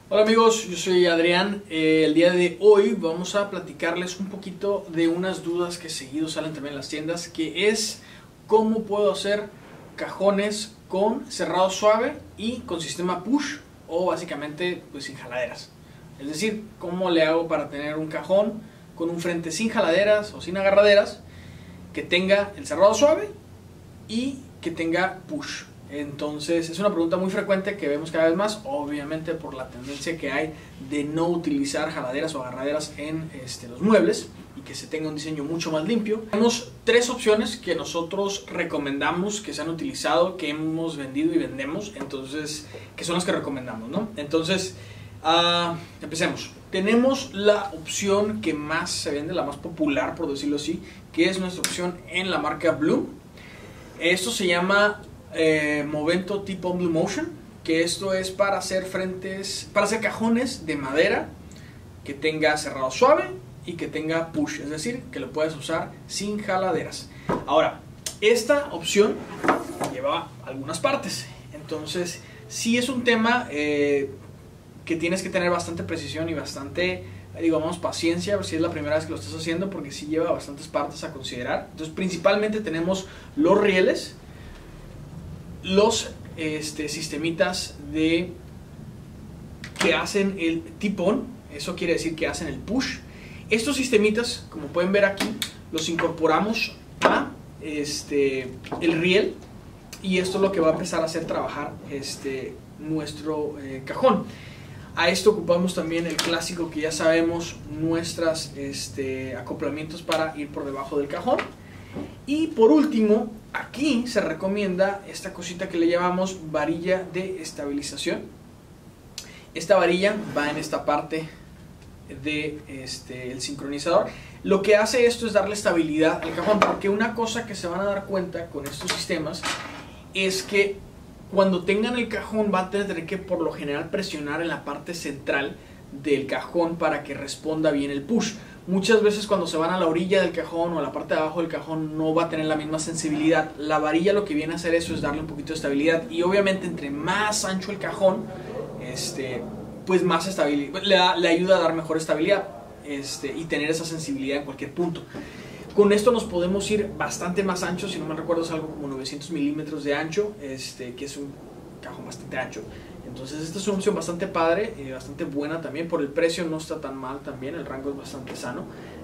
Hola amigos, yo soy Adrián. El día de hoy vamos a platicarles un poquito de unas dudas que seguido salen también en las tiendas, que es cómo puedo hacer cajones con cerrado suave y con sistema push, o básicamente pues sin jaladeras. Es decir, cómo le hago para tener un cajón con un frente sin jaladeras o sin agarraderas, que tenga el cerrado suave y que tenga push. Entonces es una pregunta muy frecuente que vemos cada vez más, obviamente por la tendencia que hay de no utilizar jaladeras o agarraderas en los muebles y que se tenga un diseño mucho más limpio. Tenemos tres opciones que nosotros recomendamos, que se han utilizado, que hemos vendido y vendemos, entonces que son las que recomendamos, ¿no? Entonces empecemos. Tenemos la opción que más se vende, la más popular por decirlo así, que es nuestra opción en la marca Blue. Esto se llama Movento tipo Blue Motion, que esto es para hacer cajones de madera que tenga cerrado suave y que tenga push, es decir, que lo puedes usar sin jaladeras. Ahora, esta opción lleva algunas partes, entonces sí es un tema que tienes que tener bastante precisión y bastante, digamos, paciencia, si es la primera vez que lo estás haciendo, porque sí lleva bastantes partes a considerar. Entonces principalmente tenemos los rieles, los sistemitas que hacen el tip-on, eso quiere decir que hacen el push. Estos sistemitas, como pueden ver aquí, los incorporamos a el riel, y esto es lo que va a empezar a hacer trabajar nuestro cajón. A esto ocupamos también el clásico que ya sabemos, nuestros acoplamientos para ir por debajo del cajón. Y por último, aquí se recomienda esta cosita que le llamamos varilla de estabilización. Esta varilla va en esta parte de el sincronizador. Lo que hace esto es darle estabilidad al cajón, porque una cosa que se van a dar cuenta con estos sistemas es que cuando tengan el cajón van a tener que por lo general presionar en la parte central del cajón para que responda bien el push. Muchas veces cuando se van a la orilla del cajón o a la parte de abajo del cajón no va a tener la misma sensibilidad. La varilla lo que viene a hacer eso es darle un poquito de estabilidad, y obviamente entre más ancho el cajón, pues más estabilidad, le ayuda a dar mejor estabilidad y tener esa sensibilidad en cualquier punto. Con esto nos podemos ir bastante más ancho, si no me recuerdo es algo como 900 milímetros de ancho, que es un cajón bastante ancho. Entonces esta es una opción bastante padre, bastante buena también. Por el precio no está tan mal también, el rango es bastante sano.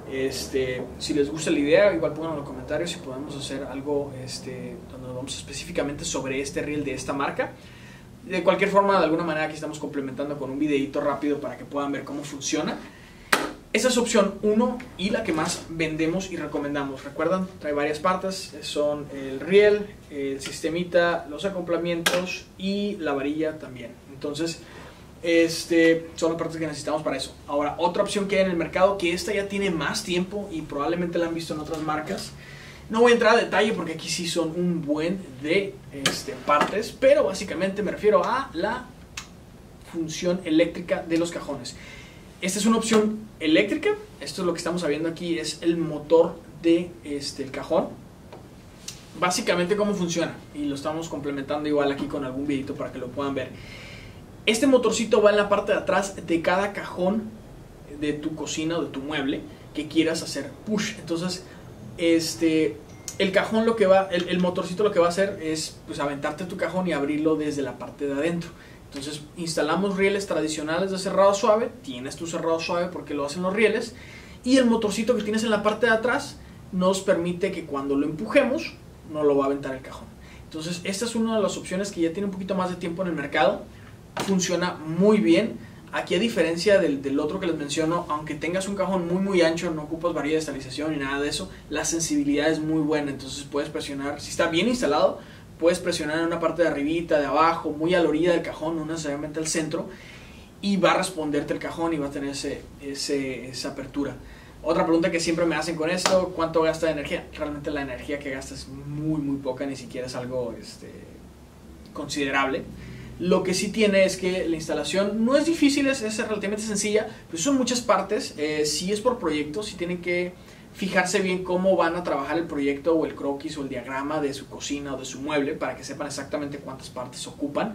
Si les gusta la idea, igual pongan en los comentarios si podemos hacer algo donde nos vamos específicamente sobre este riel de esta marca. De cualquier forma, de alguna manera aquí estamos complementando con un videito rápido para que puedan ver cómo funciona. Esa es opción 1 y la que más vendemos y recomendamos. Recuerdan, trae varias partes, son el riel, el sistemita, los acoplamientos y la varilla también. Entonces, son las partes que necesitamos para eso. Ahora, otra opción que hay en el mercado, que esta ya tiene más tiempo y probablemente la han visto en otras marcas. No voy a entrar a detalle porque aquí sí son un buen de partes, pero básicamente me refiero a la función eléctrica de los cajones. Esta es una opción eléctrica. Esto es lo que estamos viendo aquí, es el motor de el cajón. Básicamente cómo funciona, y lo estamos complementando igual aquí con algún videito para que lo puedan ver. Este motorcito va en la parte de atrás de cada cajón de tu cocina o de tu mueble que quieras hacer push. Entonces el cajón el motorcito lo que va a hacer es pues aventarte tu cajón y abrirlo desde la parte de adentro. Entonces instalamos rieles tradicionales de cerrado suave, tienes tu cerrado suave porque lo hacen los rieles, y el motorcito que tienes en la parte de atrás nos permite que cuando lo empujemos no lo va a aventar el cajón. Entonces esta es una de las opciones que ya tiene un poquito más de tiempo en el mercado, funciona muy bien. Aquí, a diferencia del otro que les menciono, aunque tengas un cajón muy ancho, no ocupas varilla de estabilización ni nada de eso, la sensibilidad es muy buena. Entonces puedes presionar, si está bien instalado, puedes presionar en una parte de arribita, de abajo, muy a la orilla del cajón, no necesariamente al centro, y va a responderte el cajón y va a tener esa apertura. Otra pregunta que siempre me hacen con esto: ¿cuánto gasta de energía? Realmente la energía que gasta es muy poca, ni siquiera es algo considerable. Lo que sí tiene es que la instalación no es difícil, es relativamente sencilla, pero son muchas partes. Si es por proyecto, si tienen que fijarse bien cómo van a trabajar el proyecto o el croquis o el diagrama de su cocina o de su mueble para que sepan exactamente cuántas partes ocupan.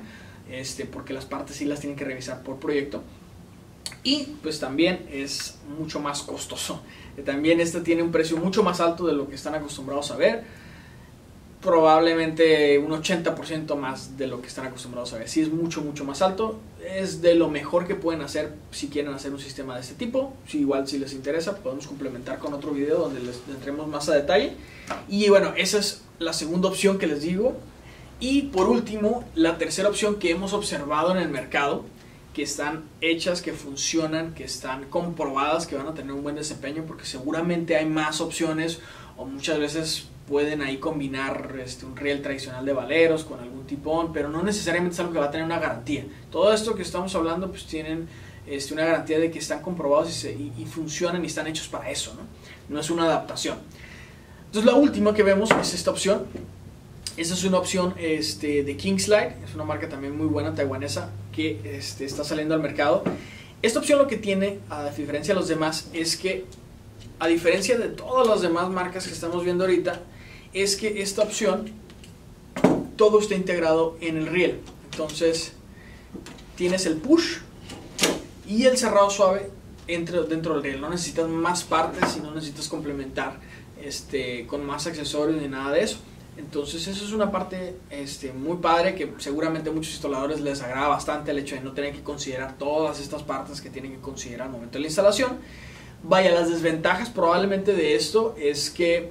porque las partes sí las tienen que revisar por proyecto. Y pues también es mucho más costoso. También este tiene un precio mucho más alto de lo que están acostumbrados a ver. Probablemente un 80% más de lo que están acostumbrados a ver. Sí, es mucho más alto. Es de lo mejor que pueden hacer si quieren hacer un sistema de este tipo. Igual si les interesa podemos complementar con otro video donde les entremos más a detalle. Y bueno, esa es la segunda opción que les digo. Y por último, la tercera opción que hemos observado en el mercado, que están hechas, que funcionan, que están comprobadas, que van a tener un buen desempeño, porque seguramente hay más opciones o muchas veces pueden ahí combinar un riel tradicional de valeros con algún tipón, pero no necesariamente es algo que va a tener una garantía. Todo esto que estamos hablando pues tienen una garantía de que están comprobados y funcionan y están hechos para eso, no es una adaptación. Entonces la última que vemos es esta opción. Esta es una opción de Kingslide, es una marca también muy buena taiwanesa que está saliendo al mercado. Esta opción lo que tiene, a diferencia de los demás, es que a diferencia de todas las demás marcas que estamos viendo ahorita, es que esta opción todo está integrado en el riel. Entonces tienes el push y el cerrado suave dentro del riel. No necesitas más partes y no necesitas complementar con más accesorios ni nada de eso. Entonces eso es una parte muy padre que seguramente a muchos instaladores les agrada bastante, el hecho de no tener que considerar todas estas partes que tienen que considerar al momento de la instalación. Vaya, las desventajas probablemente de esto es que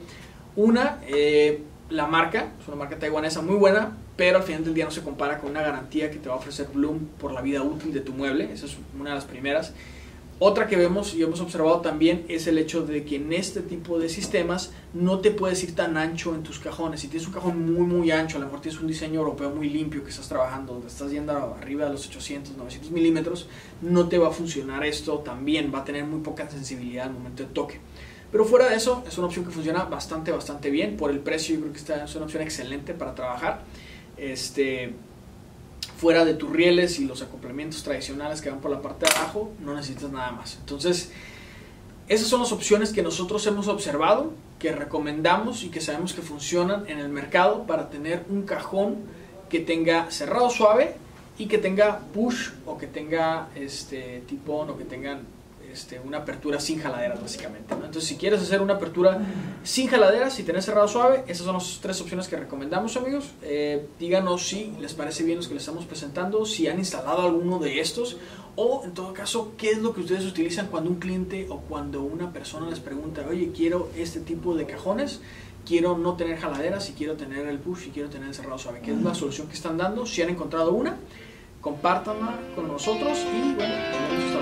la marca es una marca taiwanesa muy buena, pero al final del día no se compara con una garantía que te va a ofrecer Blum por la vida útil de tu mueble. Esa es una de las primeras. Otra que vemos y hemos observado también es el hecho de que en este tipo de sistemas no te puedes ir tan ancho en tus cajones. Si tienes un cajón muy ancho, a lo mejor tienes un diseño europeo muy limpio que estás trabajando, donde estás yendo arriba de los 800, 900 milímetros, no te va a funcionar esto también, va a tener muy poca sensibilidad al momento de toque. Pero fuera de eso, es una opción que funciona bastante bien. Por el precio yo creo que esta es una opción excelente para trabajar. Fuera de tus rieles y los acoplamientos tradicionales que van por la parte de abajo, no necesitas nada más. Entonces, esas son las opciones que nosotros hemos observado, que recomendamos y que sabemos que funcionan en el mercado para tener un cajón que tenga cerrado suave y que tenga push o que tenga tipón o que tengan una apertura sin jaladeras básicamente, ¿no? Entonces si quieres hacer una apertura sin jaladeras y tener cerrado suave, esas son las tres opciones que recomendamos, amigos. Díganos si les parece bien los que les estamos presentando, si han instalado alguno de estos o en todo caso qué es lo que ustedes utilizan cuando un cliente o cuando una persona les pregunta, oye, quiero este tipo de cajones, quiero no tener jaladeras y quiero tener el push y quiero tener el cerrado suave. ¿Qué es la solución que están dando? Si han encontrado una, compártanla con nosotros y bueno, nos vemos